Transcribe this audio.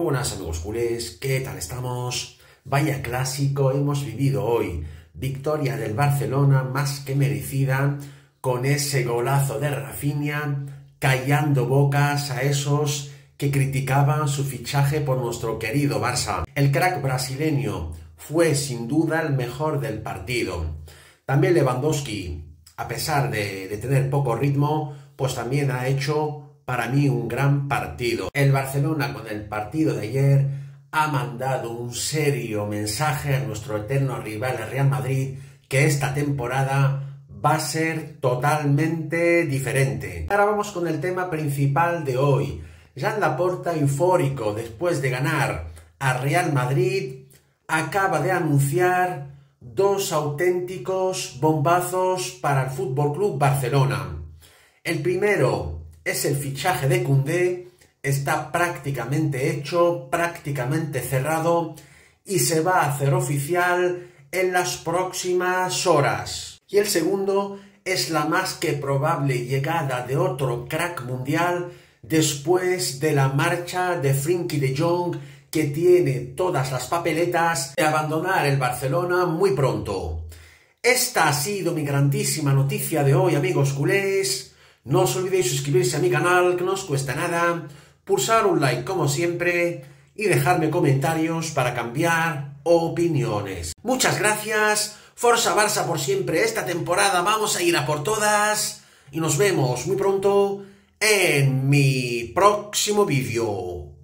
buenas amigos culés, ¿qué tal estamos? Vaya clásico hemos vivido hoy. Victoria del Barcelona más que merecida, con ese golazo de Rafinha, callando bocas a esos que criticaban su fichaje por nuestro querido Barça. El crack brasileño fue sin duda el mejor del partido. También Lewandowski, a pesar de tener poco ritmo, pues también ha hecho para mí un gran partido. El Barcelona con el partido de ayer ha mandado un serio mensaje a nuestro eterno rival, el Real Madrid, que esta temporada va a ser totalmente diferente. Ahora vamos con el tema principal de hoy. Joan Laporta, eufórico después de ganar a Real Madrid, acaba de anunciar dos auténticos bombazos para el FC Barcelona. El primero es el fichaje de Koundé, está prácticamente hecho, prácticamente cerrado y se va a hacer oficial en las próximas horas. Y el segundo es la más que probable llegada de otro crack mundial después de la marcha de Frenkie de Jong, que tiene todas las papeletas de abandonar el Barcelona muy pronto. Esta ha sido mi grandísima noticia de hoy, amigos culés. No os olvidéis suscribirse a mi canal, que no os cuesta nada, pulsar un like como siempre y dejarme comentarios para cambiar opiniones. Muchas gracias, Forza Barça por siempre, esta temporada vamos a ir a por todas y nos vemos muy pronto en mi próximo vídeo.